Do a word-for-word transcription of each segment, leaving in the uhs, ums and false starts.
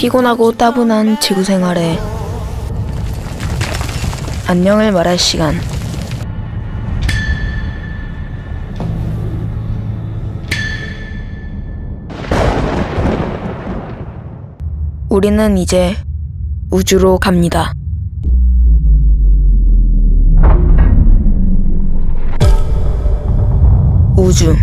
피곤하고 따분한 지구 생활에 안녕을 말할 시간. 우리는 이제 우주로 갑니다. 우주.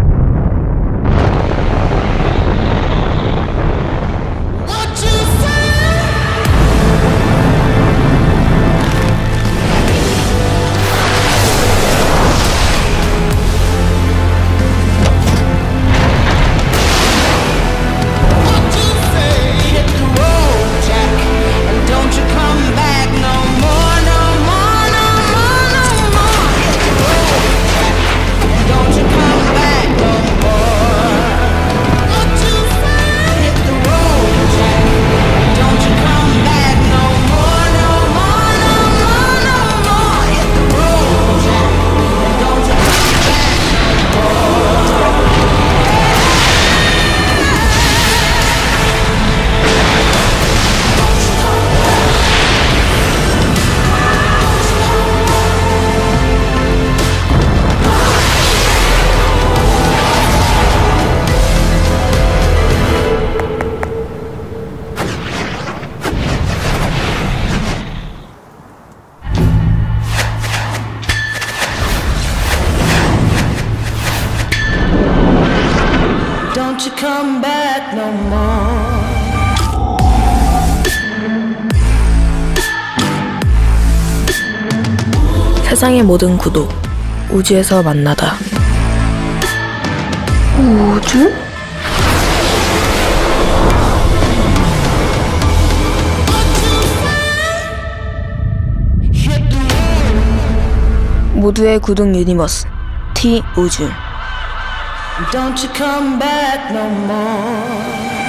Don't you come back no more. 세상의 모든 구도 우주에서 만나다. 우주? 모두의 구동 유니버스 T 우주. Don't you come back no more.